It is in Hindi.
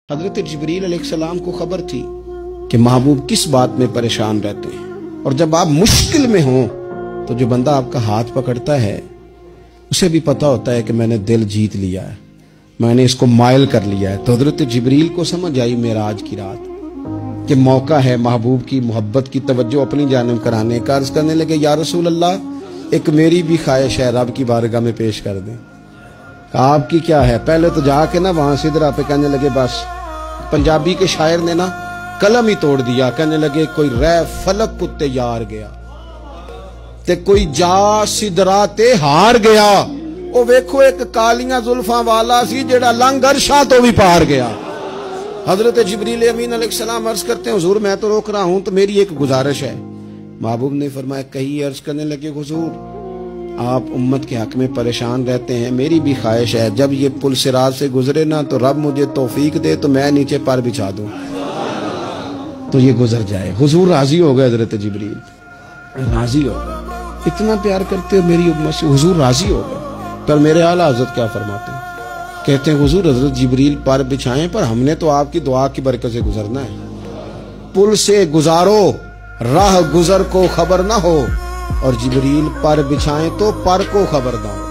हजरत जिब्रील अलैहिस्सलाम को खबर थी कि महबूब किस बात में परेशान रहते हैं, और जब आप मुश्किल में हो तो जो बंदा आपका हाथ पकड़ता है उसे भी पता होता है कि मैंने दिल जीत लिया है, मैंने इसको मायल कर लिया है। तो हजरत जिब्रील को समझ आई मेराज की रात कि मौका है महबूब की मोहब्बत की तवज्जो अपनी जानिब कराने का। अर्ज करने लगे, या रसूल अल्लाह, एक मेरी भी ख्वाहिश है, रब की बारगाह में पेश कर दें। आपकी क्या है? पहले तो जाके ना वहां सिदरा पे कहने लगे, बस पंजाबी के शायर ने ना कलम ही तोड़ दिया। कहने लगे, कोई रह फलक कुत्ते यार गया ते कोई जा सिदरा ते हार गया। ओ वेखो एक कालियां जुल्फां वाला सी जेड़ा लंघ अरशां तो भी पार गया। हजरत जिब्रील अमीन अलैहिस्सलाम अर्ज करते हैं, हुजूर मैं तो रोक रहा हूं, तो मेरी एक गुजारिश है। महबूब ने फरमाया, कही। अर्ज करने लगे, हुजूर आप उम्मत के हक में परेशान रहते हैं, मेरी भी ख्वाहिश है जब ये पुल सिरात से गुजरे ना तो रब मुझे तौफीक दे तो मैं नीचे पर बिछा दूं तो ये गुजर जाए। हुजूर राजी हो गए, हजरत जिब्रील राजी हो गए। इतना प्यार करते हो मेरी उम्मत से, हुजूर राजी हो गए। पर मेरे आला हजरत क्या फरमाते हैं? कहते हैं, हुजूर हजरत जिब्रील पर बिछाएं, पर हमने तो आपकी दुआ की बरकत से गुजरना है। पुल से गुजारो राह गुजर को खबर ना हो, और जिब्रील पर बिछाएं तो पर को खबर ना हो।